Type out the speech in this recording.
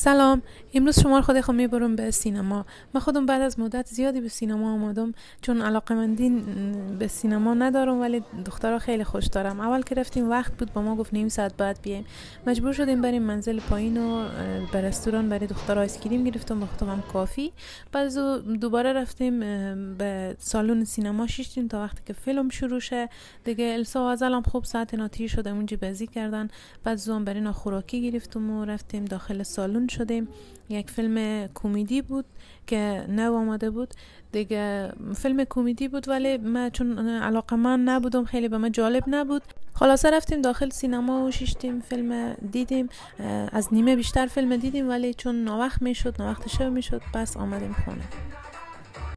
سلام. امروز شما رو خود میبرم به سینما. من خودم بعد از مدت زیادی به سینما آمدم، چون علاقمندی به سینما ندارم ولی دخترها خیلی خوش دارم. اول که رفتیم وقت بود، با ما گفت نیم ساعت بعد بیایم. مجبور شدیم بریم منزل پایین و به رستوران برای دخترها آیسکریم گرفتم، دختر هم کافی. بعد دوباره رفتیم به سالن سینما شیشتیم تا وقتی که فیلم شروع شه. دیگه السا و ازل هم خوب ساعت ناتی شده اونجا بازی کردن. بعد زوم برای خوراکی گرفتم و رفتیم داخل سالن شدیم. یک فیلم کمدی بود که نو آمده بود دیگه. فیلم کمدی بود ولی من چون علاقه من نبودم، خیلی به من جالب نبود. خلاصه رفتیم داخل سینما و شیشتیم فیلم دیدیم. از نیمه بیشتر فیلم دیدیم ولی چون ناوقت میشد، ناوقت شب میشد، پس آمدیم خونه.